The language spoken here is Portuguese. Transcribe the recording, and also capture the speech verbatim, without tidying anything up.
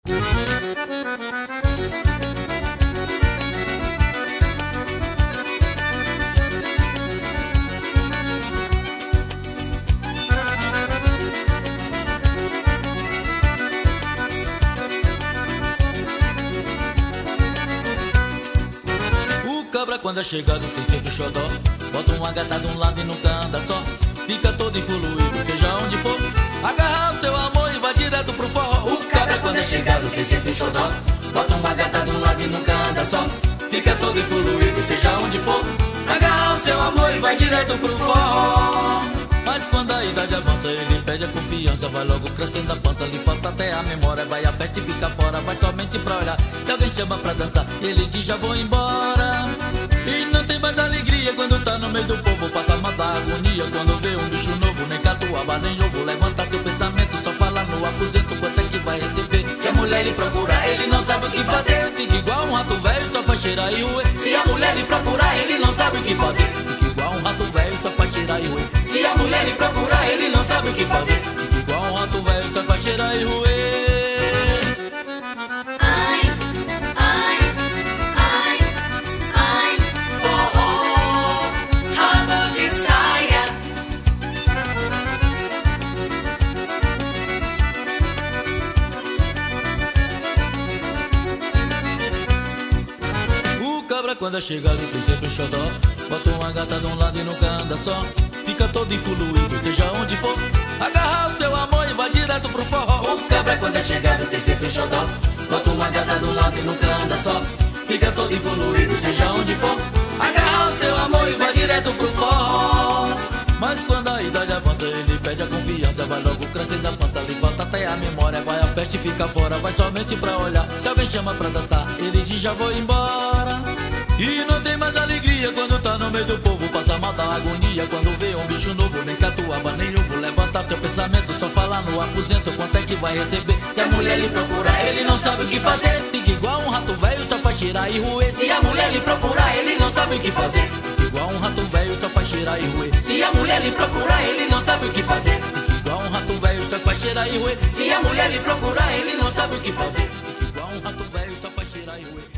Cabra quando é chegado tem sempre xodó. Bota uma gata de um lado e nunca anda só. Fica todo influído, seja onde for. Agarra o seu amor e vai direto pro forró. O cabra quando é chegado tem sempre xodó. Bota uma gata de um lado e nunca anda só. Fica todo influído, seja onde for. Agarra o seu amor e vai direto pro forró. Mas quando a idade avança ele perde a confiança. Vai logo crescendo a pança, lhe falta até a memória. Vai a festa e fica fora, vai somente pra olhar. Se alguém chama pra dançar, ele diz já vou embora. E não tem mais alegria quando tá no meio do povo. Passa a matar a agonia quando vê um bicho novo. Nem catuaba, nem ovo, levanta seu pensamento. Só fala no aposento quanto é que vai receber. Se a mulher lhe procura, ele não sabe o que fazer. Fica igual um rato velho, só faz cheirar e roer. Se a mulher lhe procura, ele não sabe o que fazer. Fica igual um rato velho, só faz cheirar e roer. Se a mulher lhe procura, ele não sabe o que fazer. Fica igual um rato velho, só faz cheirar e roer. Quando é chegado tem sempre xodó. Bota uma gata de um lado e nunca anda só. Fica todo influído, seja onde for. Agarra o seu amor e vai direto pro forró. O cabra quando é chegado tem sempre xodó. Bota uma gata de um lado e nunca anda só. Fica todo influído, seja onde for. Agarra o seu amor e vai direto pro forró. Mas quando a idade avança ele perde a confiança. Vai logo crescendo a pança, lhe falta até a memória. Vai a festa e fica fora, vai somente pra olhar. Se alguém chama pra dançar, ele diz já vou embora. E não tem mais alegria quando tá no meio do povo. Passa mal da agonia quando vê um bicho novo. Nem catuaba, nem ovo, levanta seu pensamento. Só fala no aposento quanto é que vai receber. Se a mulher lhe procura, ele não sabe o que fazer. Fica igual um rato velho, só faz cheirar e roer. Se a mulher lhe procura, ele não sabe o que fazer. Fica igual um rato velho, só faz cheirar e roer. Se a mulher lhe procura, ele não sabe o que fazer. Fica igual um rato velho, só faz cheirar e roer. Se a mulher lhe procura, ele não sabe o que fazer. Fica igual um rato velho, só faz cheirar e roer.